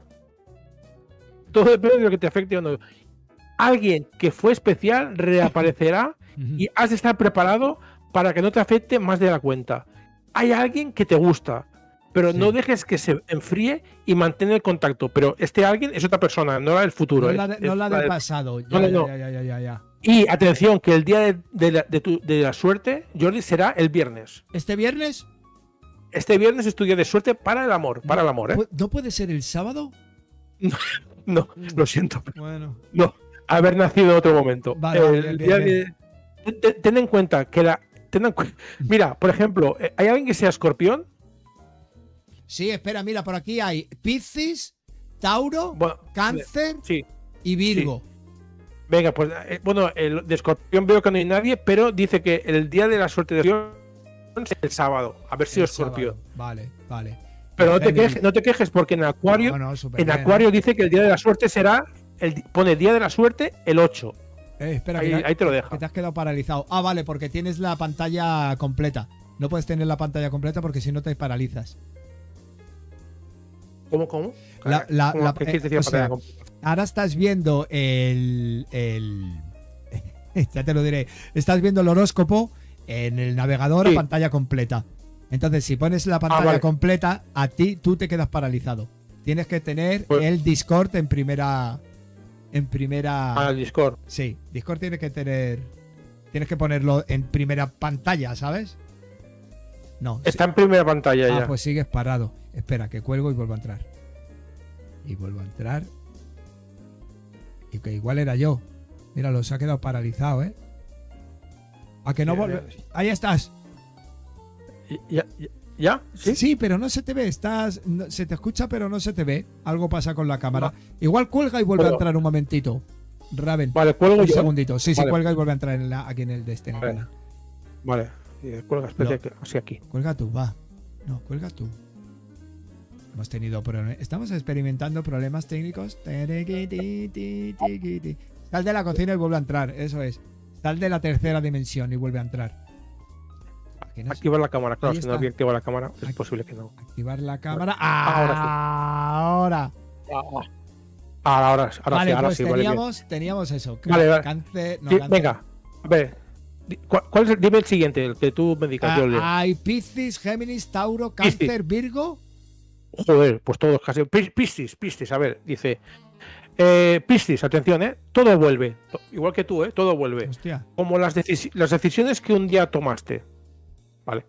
todo depende de lo que te afecte o no. Alguien que fue especial reaparecerá y has de estar preparado para que no te afecte más de la cuenta. Hay alguien que te gusta, pero Sí. no dejes que se enfríe y mantén el contacto. Pero este alguien es otra persona, no la del futuro. No es la del del- pasado. No. Ya. Y atención, que el día de la suerte, Jordi, será el viernes. ¿Este viernes? Este viernes es tu día de suerte para el amor. Para el amor, ¿eh? ¿No puede ser el sábado? No, lo siento. Bueno. No, haber nacido en otro momento. Vale, El bien, día ten en cuenta que mira, por ejemplo, ¿hay alguien que sea escorpión? Sí, espera, mira, por aquí hay Piscis, Tauro, Bueno, Cáncer sí. y Virgo. Venga, pues bueno, el de escorpión veo que no hay nadie, pero dice que el día de la suerte de escorpión es el sábado. A ver si El escorpión. sábado. Vale. Pero Géminis. no te quejes porque en Acuario, No, súper en bien, Acuario dice que el día de la suerte será, pone día de la suerte el 8. Espera, Ahí te lo deja. que te has quedado paralizado. Ah, vale, porque tienes la pantalla completa. No puedes tener la pantalla completa porque si no te paralizas. ¿Cómo? ¿Cómo? ¿Qué quieres decir? O sea, ahora estás viendo ya te lo diré. Estás viendo el horóscopo en el navegador a Sí. pantalla completa. Entonces, si pones la pantalla vale. completa, tú te quedas paralizado. Tienes que tener Pues- el Discord en primera. Al Discord. Sí, Discord tienes que ponerlo en primera pantalla, ¿sabes? No. Está en primera pantalla ya. Pues sigues parado. Espera, que cuelgo y vuelvo a entrar. Y vuelvo a entrar. Y que igual era yo. Míralo, se ha quedado paralizado, ¿eh? A que no vuelve. Ahí estás. ¿Ya? ¿Sí? Sí, pero no se te ve. Se te escucha, pero no se te ve. Algo pasa con la cámara. Igual cuelga y vuelve a entrar un momentito. Raven. Vale, cuelgo Un yo. segundito. Sí, Vale. cuelga y vuelve a entrar aquí en el de este. Vale. Vale. Cuelga, espérate, así aquí. Cuelga tú, va. No, cuelga tú. Hemos tenido problemas. Estamos experimentando problemas técnicos. Sal de la cocina y vuelve a entrar. Eso es. Sal de la tercera dimensión y vuelve a entrar. Activar la cámara, claro. Ahí Si no está. había activado la cámara, es posible que no. Activar la cámara. Ahora Ahora. Ahora Vale, sí, pues vale. Bien. teníamos eso. Vale. Cáncer. No, Sí, cáncer. venga, a ver. ¿Cuál es dime el siguiente, el que tú me digas. Yo leo. Hay Piscis, Géminis, Tauro, Cáncer, Virgo. Joder, pues todos casi. Piscis, a ver, dice. Piscis, atención, todo vuelve. Igual que tú, todo vuelve. Hostia. Como las decisiones que un día tomaste. Vale.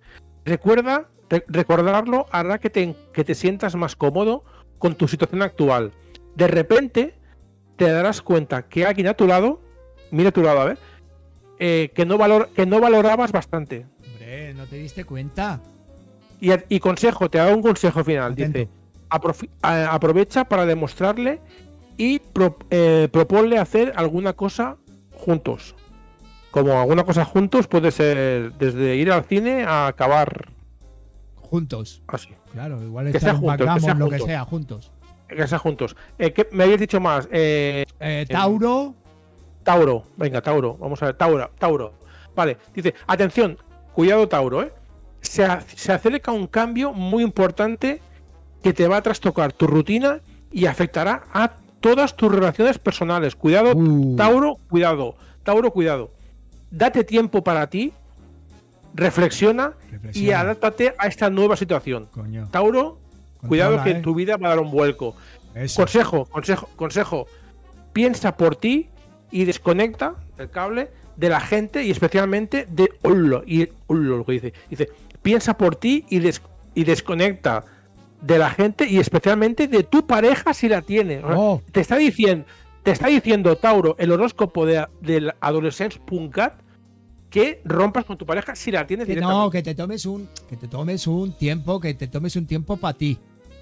Recordarlo hará que te sientas más cómodo con tu situación actual. De repente te darás cuenta que alguien a tu lado, mira a tu lado, a ver, que no valorabas bastante. Hombre, ¿no te diste cuenta? Y consejo, te hago un consejo final. Atento. Dice, aprovecha para demostrarle y proponle hacer alguna cosa juntos. Como alguna cosa juntos puede ser desde ir al cine a acabar Juntos. así. Claro, igual Que echar sea un juntos, que backgammon, sea lo que juntos. sea, juntos. Que sea juntos. ¿Qué me habías dicho más? Tauro. Tauro. Venga, Tauro. Vamos a ver. Tauro. Vale. Dice, atención. Cuidado, Tauro, Se acerca un cambio muy importante que te va a trastocar tu rutina y afectará a todas tus relaciones personales. Cuidado, Tauro, cuidado. Tauro, cuidado. Date tiempo para ti, reflexiona y adáptate a esta nueva situación. Coño. Tauro, cuidado Controla, que tu vida va a dar un vuelco. Eso. Consejo. Piensa por ti y desconecta el cable de la gente y especialmente de lo que dice. Dice, piensa por ti y desconecta de la gente y especialmente de tu pareja si la tiene. Oh. Te está diciendo, Tauro, el horóscopo del Adolescence Punkat, que rompas con tu pareja si la tienes directamente. No, que te tomes un tiempo para ti.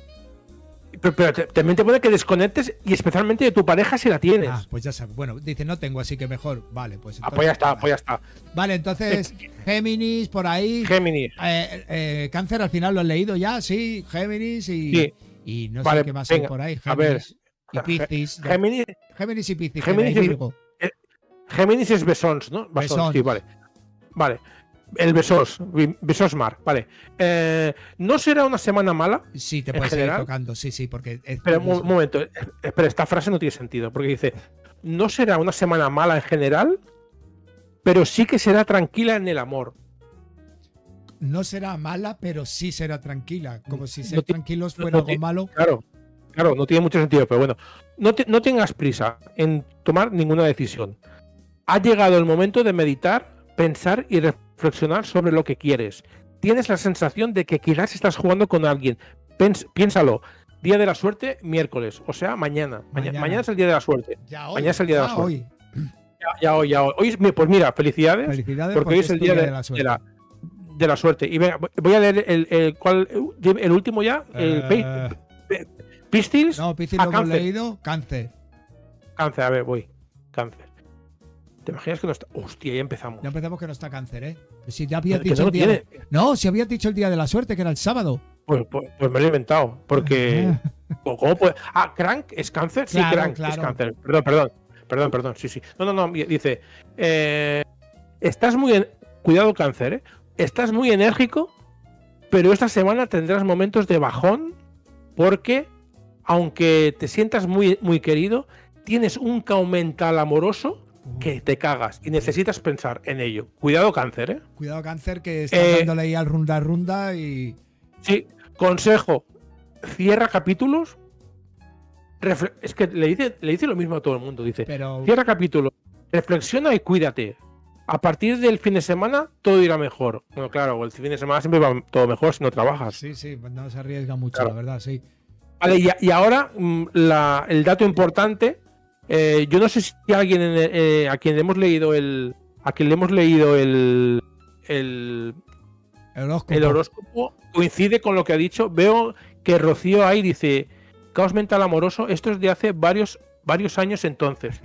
Pero también te pone que desconectes y especialmente de tu pareja si la tienes. Pues ya sabes. Bueno, dice no tengo, así que mejor. Vale, pues entonces, Pues ya está. Vale, entonces Géminis por ahí. Géminis. Cáncer al final lo has leído ya, sí. Géminis Sí. y no Vale, sé qué más hay venga, por ahí. a ver. Y Piscis. Géminis Y Piscis. Géminis y es- Virgo. Géminis es Besons, ¿no? Besons. Sí, vale. El Besos Mar, vale. ¿No será una semana mala? Sí, te en puedes seguir general. tocando. Sí, porque. Pero un momento, pero esta frase no tiene sentido, porque dice, no será una semana mala en general, pero sí que será tranquila en el amor. No será mala, pero sí será tranquila. Como si ser No ti- tranquilos no fuera algo ti- malo. Claro, no tiene mucho sentido, pero bueno, no tengas prisa en tomar ninguna decisión. Ha llegado el momento de meditar, pensar y reflexionar sobre lo que quieres. Tienes la sensación de que quizás estás jugando con alguien. Piénsalo. Día de la suerte, miércoles. O sea, mañana. Mañana es el día de la suerte. Ya hoy. Mañana es el día de la suerte. Hoy. Ya hoy. Pues mira, felicidades. Felicidades Porque hoy es el día de la suerte. Y venga, voy a leer el último ya. Piscis. No, Piscis a lo hemos Cáncer. leído. Cáncer. Cáncer, a ver, voy. Cáncer. ¿Te imaginas que no está? Hostia, ya empezamos. Ya empezamos que no está Cáncer, ¿eh? Pues si ya habías Que dicho no el día. tiene. No, si habías dicho el día de la suerte, que era el sábado. Pues me lo he inventado. Porque. ¿Cómo puede? Crank es cáncer. Sí, Claro, Crank claro. es cáncer. Perdón. Sí. No. Dice. Estás muy. Cuidado, Cáncer, ¿eh? Estás muy enérgico, pero esta semana tendrás momentos de bajón porque, aunque te sientas muy, muy querido, tienes un caos mental amoroso que te cagas y necesitas pensar en ello. Cuidado, Cáncer, ¿eh? Cuidado, Cáncer, que está dándole ahí al runda y. Sí, consejo, cierra capítulos. Es que le dice lo mismo a todo el mundo. Dice, Pero. cierra capítulos, reflexiona y cuídate. A partir del fin de semana todo irá mejor. Bueno, claro, el fin de semana siempre va todo mejor si no trabajas. Sí, pues no se arriesga mucho, Claro. la verdad, sí. Vale, y ahora el dato importante. Yo no sé si alguien a quien le hemos leído el horóscopo coincide con lo que ha dicho. Veo que Rocío ahí dice caos mental amoroso. Esto es de hace varios años entonces.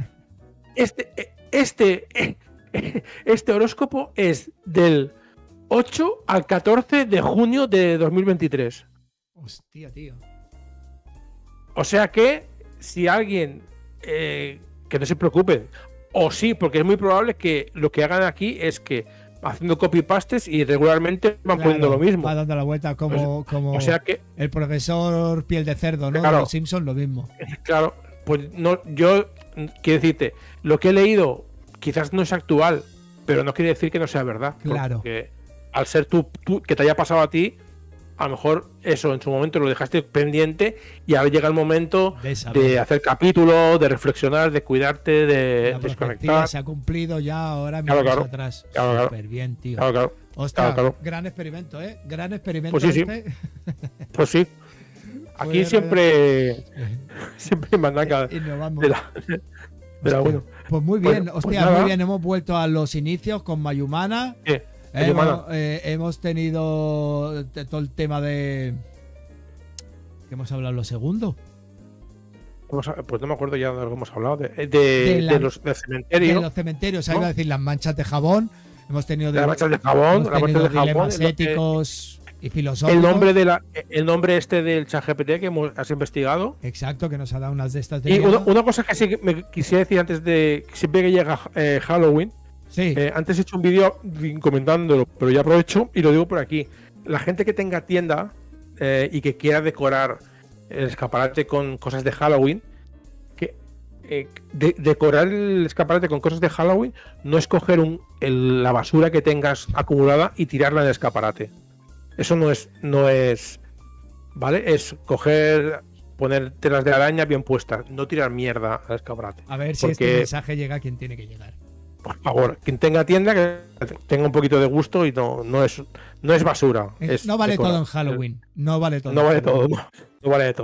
Este horóscopo es del 8 al 14 de junio de 2023. Hostia, tío. O sea que si alguien que no se preocupen, o sí, porque es muy probable que lo que hagan aquí es que haciendo copy-pastes y regularmente van poniendo lo mismo. Va dando la vuelta como O sea que, el profesor Piel de Cerdo, ¿no? Claro. De los Simpsons, lo mismo. claro, pues no, yo quiero decirte, lo que he leído quizás no es actual, pero no quiere decir que no sea verdad. Claro. Porque al ser tú que te haya pasado a ti, a lo mejor eso en su momento lo dejaste pendiente y ahora llega el momento de hacer capítulo, de reflexionar, de cuidarte, de la desconectar. Se ha cumplido ya, ahora claro, miramos atrás. Claro, Súper bien, tío. Claro. Ostras, claro. Gran experimento, ¿eh? Gran experimento. Pues sí. Pues sí. Aquí Bueno, siempre mandan innovamos. de la bueno. Pues muy bien, Bueno, hostia, pues muy bien. Hemos vuelto a los inicios con Mayumana. Hemos tenido todo el tema de... ¿Qué hemos hablado lo segundo? Pues no me acuerdo ya de lo que hemos hablado. De los cementerios. De los cementerios, iba a decir las manchas de jabón. Hemos tenido las manchas de jabón, dilemas éticos y filosóficos. El nombre este del ChatGPT que has investigado. Exacto, que nos ha dado unas de estas. Y una cosa que sí que me quisiera decir antes de siempre que llega Halloween. Sí. Antes he hecho un vídeo comentándolo, pero ya aprovecho y lo digo por aquí. La gente que tenga tienda y que quiera decorar el escaparate con cosas de Halloween, que decorar el escaparate con cosas de Halloween no es coger la basura que tengas acumulada y tirarla en el escaparate. Eso no es, ¿vale? Es poner telas de araña bien puestas, no tirar mierda al escaparate. A ver si este mensaje llega a quien tiene que llegar. Por favor, quien tenga tienda que tenga un poquito de gusto y no es basura. No vale todo en Halloween. No vale todo. No vale todo. No vale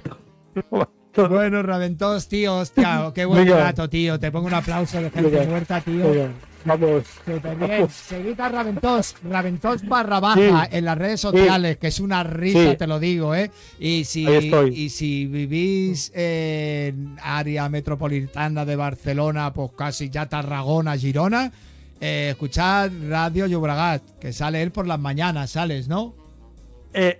todo. Bueno, Raventós, tío, hostia, qué buen rato, tío. Te pongo un aplauso de gente muerta, tío. Vamos. Súper bien. Seguid a Raventós, Raventós _ en las redes sociales, que es una risa, te lo digo, ¿eh? Y si vivís en área metropolitana de Barcelona, pues casi ya Tarragona, Girona, escuchad Radio Llobregat, que sale él por las mañanas, sales, ¿no? Es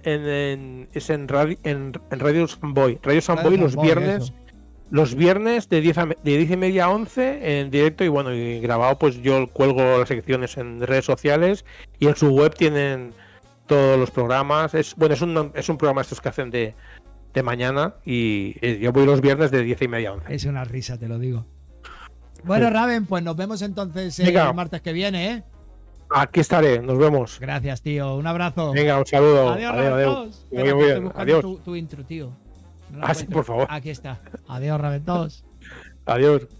en Radio Samboy. Radio Samboy los viernes. Eso. Los viernes de 10:30 a 11 en directo y grabado, pues yo cuelgo las secciones en redes sociales y en su web tienen todos los programas. Es un programa estos que hacen de mañana y yo voy los viernes de 10:30 a 11. Es una risa, te lo digo. Bueno, Raven, pues nos vemos entonces el martes que viene, ¿eh? Aquí estaré, nos vemos. Gracias, tío. Un abrazo. Venga, un saludo. Adiós. Muy bien. Adiós. Tu intro, tío. Sí, por favor. Aquí está. Adiós, Raventós. Adiós.